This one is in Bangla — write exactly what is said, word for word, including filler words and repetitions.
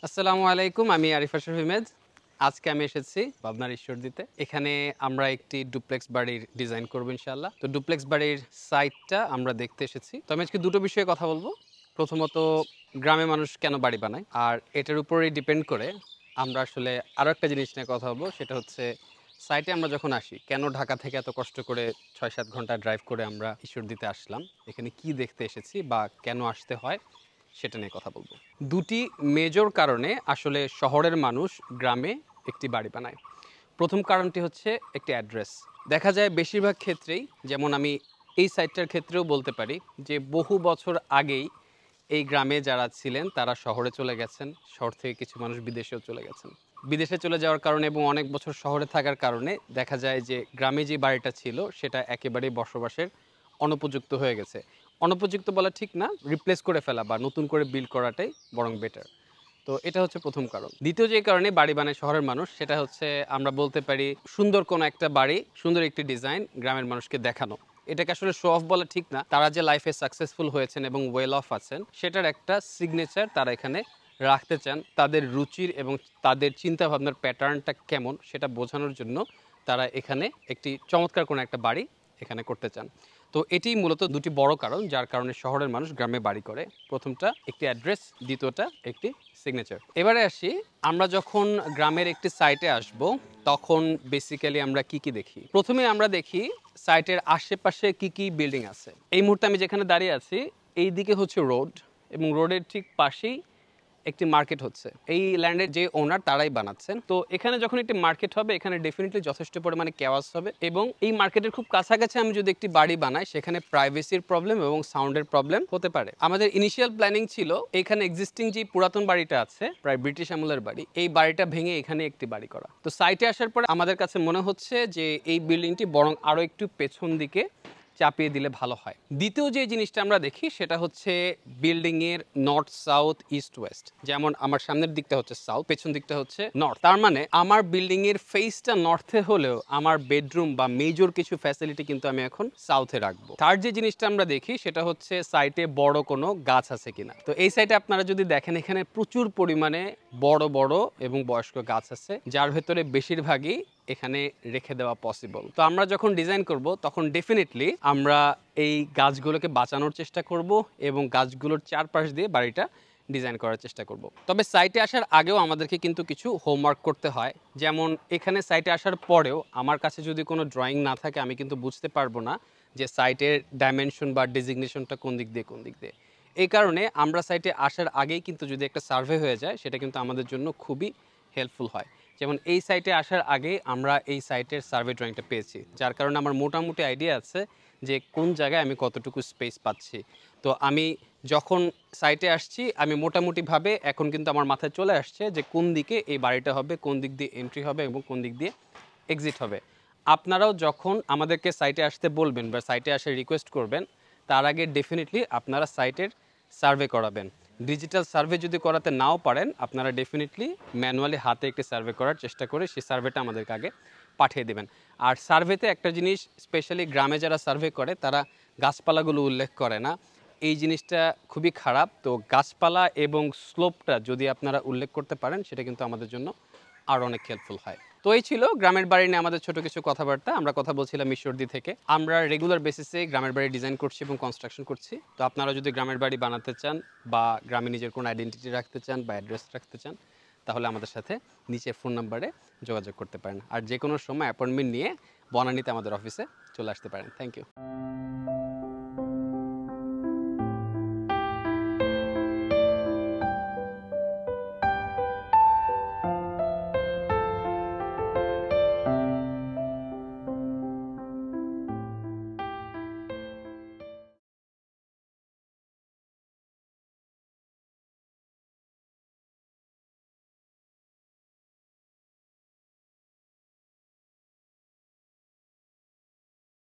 আসসালামু আলাইকুম। আমি আরিফ আশরাফ ইমেজ। আজকে আমি এসেছি পাবনার ঈশ্বরদীতে। এখানে আমরা একটি ডুপ্লেক্স বাড়ির ডিজাইন করব ইনশাআল্লাহ। তো ডুপ্লেক্স বাড়ির সাইটটা আমরা দেখতে এসেছি। তো আমি আজকে দুটো বিষয়ে কথা বলব। প্রথমত গ্রামে মানুষ কেন বাড়ি বানায়? আর এটার উপরেই ডিপেন্ড করে আমরা আসলে আরো একটা জিনিস নিয়ে কথা বলব। সেটা হচ্ছে সাইটে আমরা যখন আসি, কেন ঢাকা থেকে এত কষ্ট করে ছয় সাত ঘন্টা ড্রাইভ করে আমরা ঈশ্বরদীতে আসলাম? এখানে কি দেখতে এসেছি বা কেন আসতে হয়? সেটা নিয়ে কথা বলবো। দুটি মেজর কারণে আসলে শহরের মানুষ গ্রামে একটি বাড়ি বানায়। প্রথম কারণটি হচ্ছে একটি অ্যাড্রেস। দেখা যায় বেশিরভাগ ক্ষেত্রেই, যেমন আমি এই সাইটটার ক্ষেত্রেও বলতে পারি যে বহু বছর আগেই এই গ্রামে যারা ছিলেন তারা শহরে চলে গেছেন। শহর থেকে কিছু মানুষ বিদেশেও চলে গেছেন। বিদেশে চলে যাওয়ার কারণে এবং অনেক বছর শহরে থাকার কারণে দেখা যায় যে গ্রামে যে বাড়িটা ছিল সেটা একেবারেই বসবাসের অনুপযুক্ত হয়ে গেছে। অনুপযুক্ত বলা ঠিক না, রিপ্লেস করে ফেলা বা নতুন করে বিল্ড করাটাই বরং বেটার। তো এটা হচ্ছে প্রথম কারণ। দ্বিতীয় যে কারণে বাড়ি বানায় শহরের মানুষ, সেটা হচ্ছে আমরা বলতে পারি সুন্দর কোনো একটা বাড়ি, সুন্দর একটি ডিজাইন গ্রামের মানুষকে দেখানো। এটাকে আসলে শো অফ বলা ঠিক না। তারা যে লাইফে সাকসেসফুল হয়েছেন এবং ওয়েল অফ আছেন সেটার একটা সিগনেচার তারা এখানে রাখতে চান। তাদের রুচির এবং তাদের চিন্তা ভাবনার প্যাটার্নটা কেমন সেটা বোঝানোর জন্য তারা এখানে একটি চমৎকার কোনো একটা বাড়ি এখানে করতে চান। তো এটিই মূলত দুটি বড় কারণ যার কারণে শহরের মানুষ গ্রামে বাড়ি করে। প্রথমটা একটি অ্যাড্রেস, দ্বিতীয়টা একটি সিগনেচার। এবারে আসি, আমরা যখন গ্রামের একটি সাইটে আসব তখন বেসিক্যালি আমরা কি কি দেখি? প্রথমে আমরা দেখি সাইটের আশেপাশে কি কি বিল্ডিং আছে। এই মুহূর্তে আমি যেখানে দাঁড়িয়ে আছি এই দিকে হচ্ছে রোড এবং রোডের ঠিক পাশেই একটি মার্কেট হচ্ছে। এই ল্যান্ডের যে ওনার তারাই বানাচ্ছেন। তো এখানে যখন একটি মার্কেট হবে এখানে ডেফিনেটলি যথেষ্ট পরিমাণে কেওয়াস হবে এবং এই মার্কেটের খুব কাছাকাছি আমি যদি একটি বাড়ি বানাই সেখানে প্রাইভেসির প্রবলেম এবং সাউন্ডের প্রবলেম হতে পারে। আমাদের ইনিশিয়াল প্ল্যানিং ছিল এখানে এক্সিস্টিং যে পুরাতন বাড়িটা আছে, প্রায় ব্রিটিশ আমলের বাড়ি, এই বাড়িটা ভেঙে এখানে একটি বাড়ি করা। তো সাইটে আসার পরে আমাদের কাছে মনে হচ্ছে যে এই বিল্ডিংটি বরং আরো একটু পেছন দিকে চাপিয়ে দিলে ভালো হয়। দ্বিতীয় যে জিনিসটা আমরা দেখি সেটা হচ্ছে বিল্ডিং এর নর্থ, সাউথ, ইস্ট, ওয়েস্ট। যেমন আমার সামনের দিকটা হচ্ছে সাউথ, পেছন দিকটা হচ্ছে নর্থ। তার মানে আমার বিল্ডিং এর ফেসটা নর্থে হলেও আমার বেডরুম বা মেজর কিছু ফ্যাসিলিটি কিন্তু আমি এখন সাউথে রাখবো। থার্ড যে জিনিসটা আমরা দেখি সেটা হচ্ছে সাইটে বড় কোনো গাছ আছে কিনা। তো এই সাইটে আপনারা যদি দেখেন এখানে প্রচুর পরিমাণে বড় বড় এবং বয়স্ক গাছ আছে, যার ভেতরে বেশিরভাগই এখানে রেখে দেওয়া পসিবল। তো আমরা যখন ডিজাইন করব তখন ডেফিনেটলি আমরা এই গাছগুলোকে বাঁচানোর চেষ্টা করব এবং গাছগুলোর চারপাশ দিয়ে বাড়িটা ডিজাইন করার চেষ্টা করব। তবে সাইটে আসার আগেও আমাদেরকে কিন্তু কিছু হোমওয়ার্ক করতে হয়। যেমন এখানে সাইটে আসার পরেও আমার কাছে যদি কোনো ড্রয়িং না থাকে আমি কিন্তু বুঝতে পারবো না যে সাইটের ডাইমেনশন বা ডেজিগনেশনটা কোন দিক দিয়ে কোন দিক দিয়ে। এই কারণে আমরা সাইটে আসার আগেই কিন্তু যদি একটা সার্ভে হয়ে যায় সেটা কিন্তু আমাদের জন্য খুবই হেল্পফুল হয়। যেমন এই সাইটে আসার আগে আমরা এই সাইটের সার্ভে ড্রয়িংটা পেয়েছি, যার কারণে আমার মোটামুটি আইডিয়া আছে যে কোন জায়গায় আমি কতটুকু স্পেস পাচ্ছি। তো আমি যখন সাইটে আসছি আমি মোটামুটিভাবে এখন কিন্তু আমার মাথায় চলে আসছে যে কোন দিকে এই বাড়িটা হবে, কোন দিক দিয়ে এন্ট্রি হবে এবং কোন দিক দিয়ে এক্সিট হবে। আপনারাও যখন আমাদেরকে সাইটে আসতে বলবেন বা সাইটে আসে রিকোয়েস্ট করবেন তার আগে ডেফিনেটলি আপনারা সাইটের সার্ভে করাবেন। ডিজিটাল সার্ভে যদি করাতে নাও পারেন আপনারা ডেফিনেটলি ম্যানুয়ালি হাতে একটি সার্ভে করার চেষ্টা করে সেই সার্ভেটা আমাদেরকে আগে পাঠিয়ে দেবেন। আর সার্ভেতে একটা জিনিস স্পেশালি গ্রামে যারা সার্ভে করে তারা গাছপালাগুলো উল্লেখ করে না। এই জিনিসটা খুবই খারাপ। তো গাছপালা এবং স্লোপটা যদি আপনারা উল্লেখ করতে পারেন সেটা কিন্তু আমাদের জন্য আরও অনেক হেল্পফুল হয়। তো এই ছিল গ্রামের বাড়ি নিয়ে আমাদের ছোট কিছু কথাবার্তা। আমরা কথা বলছিলাম ঈশ্বরদী থেকে। আমরা রেগুলার বেসিসে গ্রামের বাড়ি ডিজাইন করছি এবং কনস্ট্রাকশন করছি। তো আপনারা যদি গ্রামের বাড়ি বানাতে চান বা গ্রামে নিজের কোনো আইডেন্টিটি রাখতে চান বা অ্যাড্রেস রাখতে চান তাহলে আমাদের সাথে নিচে ফোন নাম্বারে যোগাযোগ করতে পারেন। আর যে কোনো সময় অ্যাপয়েন্টমেন্ট নিয়ে বনানীতে আমাদের অফিসে চলে আসতে পারেন। Thank you.